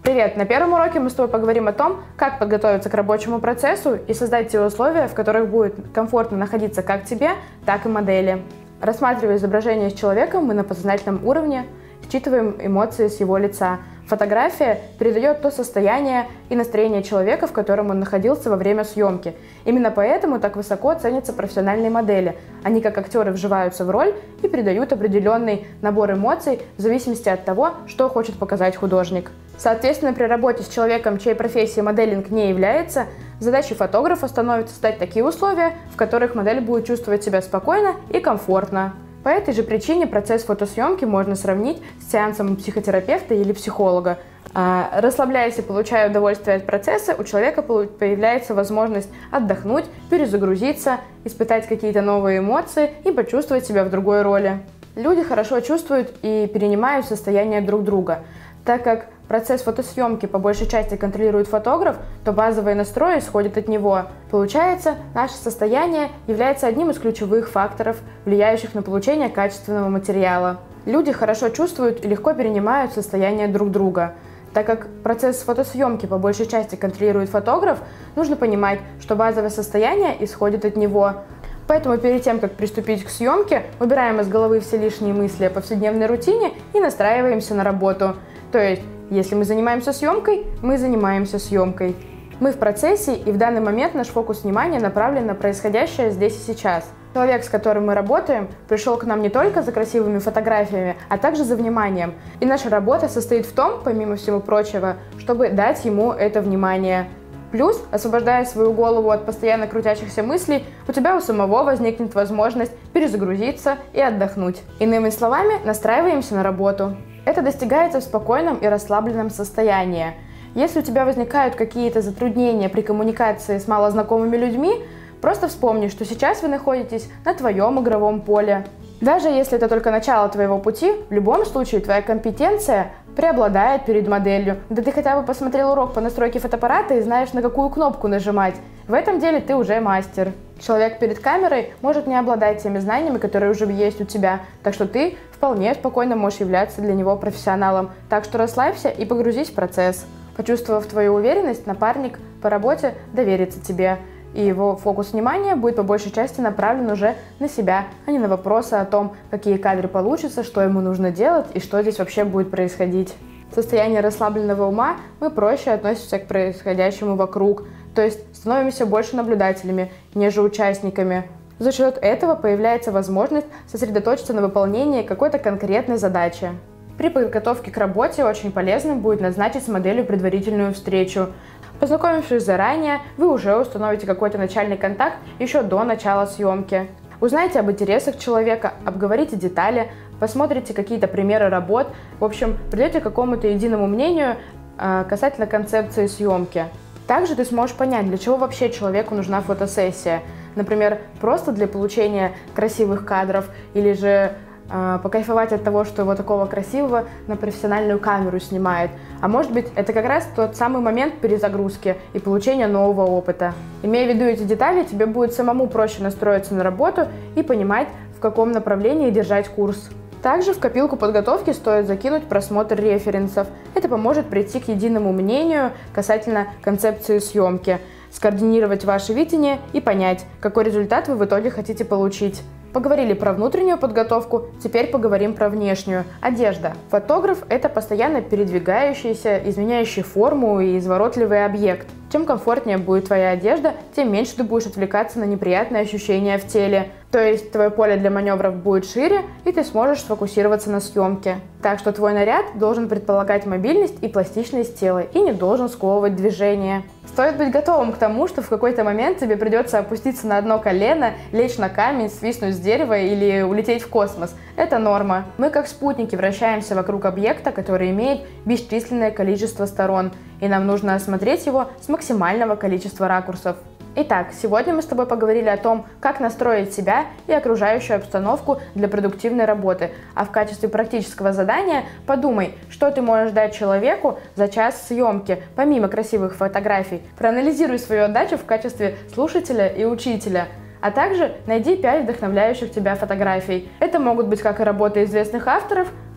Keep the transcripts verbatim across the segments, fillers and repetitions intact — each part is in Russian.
Привет! На первом уроке мы с тобой поговорим о том, как подготовиться к рабочему процессу и создать те условия, в которых будет комфортно находиться как тебе, так и модели. Рассматривая изображение с человеком, мы на подсознательном уровне считываем эмоции с его лица. Фотография передает то состояние и настроение человека, в котором он находился во время съемки. Именно поэтому так высоко ценятся профессиональные модели. Они как актеры вживаются в роль и передают определенный набор эмоций в зависимости от того, что хочет показать художник. Соответственно, при работе с человеком, чьей профессией моделинг не является, задачей фотографа становится создать такие условия, в которых модель будет чувствовать себя спокойно и комфортно. По этой же причине процесс фотосъемки можно сравнить с сеансом психотерапевта или психолога. А, расслабляясь и получая удовольствие от процесса, у человека появляется возможность отдохнуть, перезагрузиться, испытать какие-то новые эмоции и почувствовать себя в другой роли. Люди хорошо чувствуют и перенимают состояние друг друга. Так как процесс фотосъемки по большей части контролирует фотограф, то базовые настрои исходят от него. Получается, наше состояние является одним из ключевых факторов, влияющих на получение качественного материала. Люди хорошо чувствуют и легко перенимают состояние друг друга. Так как процесс фотосъемки по большей части контролирует фотограф, нужно понимать, что базовое состояние исходит от него. Поэтому перед тем, как приступить к съемке, убираем из головы все лишние мысли о повседневной рутине и настраиваемся на работу. То есть, если мы занимаемся съемкой, мы занимаемся съемкой. Мы в процессе, и в данный момент наш фокус внимания направлен на происходящее здесь и сейчас. Человек, с которым мы работаем, пришел к нам не только за красивыми фотографиями, а также за вниманием. И наша работа состоит в том, помимо всего прочего, чтобы дать ему это внимание. Плюс, освобождая свою голову от постоянно крутящихся мыслей, у тебя у самого возникнет возможность перезагрузиться и отдохнуть. Иными словами, настраиваемся на работу. Это достигается в спокойном и расслабленном состоянии. Если у тебя возникают какие-то затруднения при коммуникации с малознакомыми людьми, просто вспомни, что сейчас вы находитесь на твоем игровом поле. Даже если это только начало твоего пути, в любом случае твоя компетенция преобладает перед моделью. Да ты хотя бы посмотрел урок по настройке фотоаппарата и знаешь, на какую кнопку нажимать. В этом деле ты уже мастер. Человек перед камерой может не обладать теми знаниями, которые уже есть у тебя, так что ты вполне спокойно можешь являться для него профессионалом. Так что расслабься и погрузись в процесс. Почувствовав твою уверенность, напарник по работе доверится тебе, и его фокус внимания будет по большей части направлен уже на себя, а не на вопросы о том, какие кадры получатся, что ему нужно делать и что здесь вообще будет происходить. В состоянии расслабленного ума мы проще относимся к происходящему вокруг, то есть становимся больше наблюдателями, нежели участниками. За счет этого появляется возможность сосредоточиться на выполнении какой-то конкретной задачи. При подготовке к работе очень полезным будет назначить с моделью предварительную встречу. Познакомившись заранее, вы уже установите какой-то начальный контакт еще до начала съемки. Узнайте об интересах человека, обговорите детали, посмотрите какие-то примеры работ, в общем, придете к какому-то единому мнению э, касательно концепции съемки. Также ты сможешь понять, для чего вообще человеку нужна фотосессия. Например, просто для получения красивых кадров или же э, покайфовать от того, что его такого красивого на профессиональную камеру снимает. А может быть, это как раз тот самый момент перезагрузки и получения нового опыта. Имея в виду эти детали, тебе будет самому проще настроиться на работу и понимать, в каком направлении держать курс. Также в копилку подготовки стоит закинуть просмотр референсов. Это поможет прийти к единому мнению касательно концепции съемки, скоординировать ваше видение и понять, какой результат вы в итоге хотите получить. Поговорили про внутреннюю подготовку, теперь поговорим про внешнюю. Одежда. Фотограф – это постоянно передвигающийся, изменяющий форму и изворотливый объект. Чем комфортнее будет твоя одежда, тем меньше ты будешь отвлекаться на неприятные ощущения в теле. То есть твое поле для маневров будет шире, и ты сможешь сфокусироваться на съемке. Так что твой наряд должен предполагать мобильность и пластичность тела, и не должен сковывать движение. Стоит быть готовым к тому, что в какой-то момент тебе придется опуститься на одно колено, лечь на камень, свистнуть с дерева или улететь в космос. Это норма. Мы как спутники вращаемся вокруг объекта, который имеет бесчисленное количество сторон, и нам нужно осмотреть его с максимального количества ракурсов. Итак, сегодня мы с тобой поговорили о том, как настроить себя и окружающую обстановку для продуктивной работы. А в качестве практического задания подумай, что ты можешь дать человеку за час съемки, помимо красивых фотографий. Проанализируй свою отдачу в качестве слушателя и учителя. А также найди пять вдохновляющих тебя фотографий. Это могут быть как и работы известных авторов,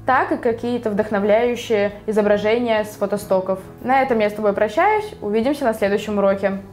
так и какие-то вдохновляющие изображения с фотостоков. На этом я с тобой прощаюсь. Увидимся на следующем уроке.